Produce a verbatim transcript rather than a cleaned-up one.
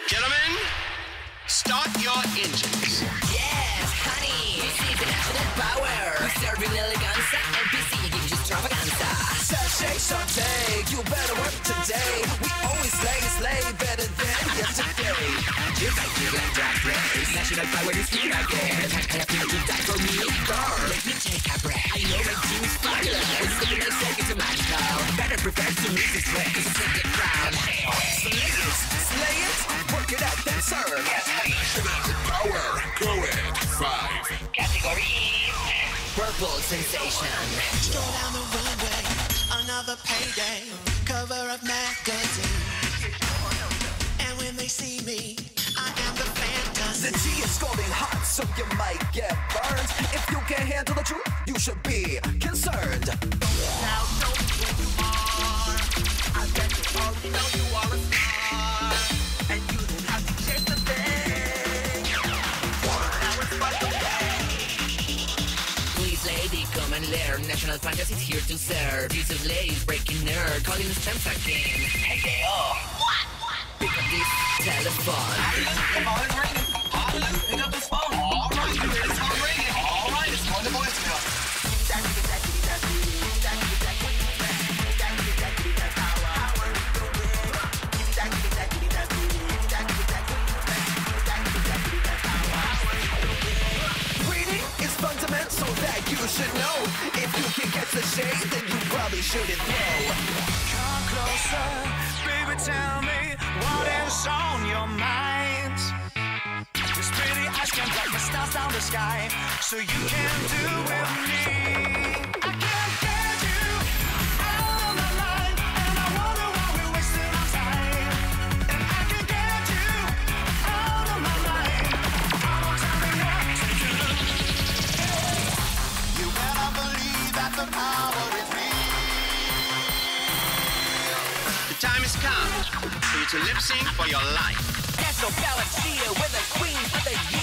Gentlemen, start your engines. Yes, honey, this is the national power. We're serving eleganza and P C gives you extravaganza. Sashay, Shantae, you better work today. We always slay, slay better than yesterday. You like you like drag race. National power is here again. I have to do that for me, girl. Let me take a breath. I know my team is fabulous. Something I say is magical. Better prepare to meet this way. It's a second round. Slay it, slay it, work it out, then serve. Yes, honey. Power, go ahead, five. Category is purple sensation. Stroll down the runway, another payday, cover of magazine. And when they see me, I am the fantasy. The tea is scalding hot, so you might get burned. If you can't handle the truth, you should be concerned. Now know who you are. I bet you already know you are a star. And you don't have to change the thing. Now it's fun to play. Please, lady, come and learn. National Fantasy is here to serve. Use of ladies, breaking nerd, calling the stamps again. Hey, they all. What? What? Pick up this telephone. The phone is ringing. Harlan, pick up this phone. All right, it's phone ringing. All right, it's going to voicemail. Reading is fundamental that you should know. If you can catch the shade, then you probably shouldn't throw. Come closer, baby, tell me what is on your mind. These pretty eyes can drag the stars down the sky, so you can do with me. I can't get you out of my mind, and I wonder why we're wasting our time. And I can get you out of my mind. Come on, tell me what to do. You better believe that the power is real. The time has come for you to lip sync for your life. That's no balance here with the queen of the year.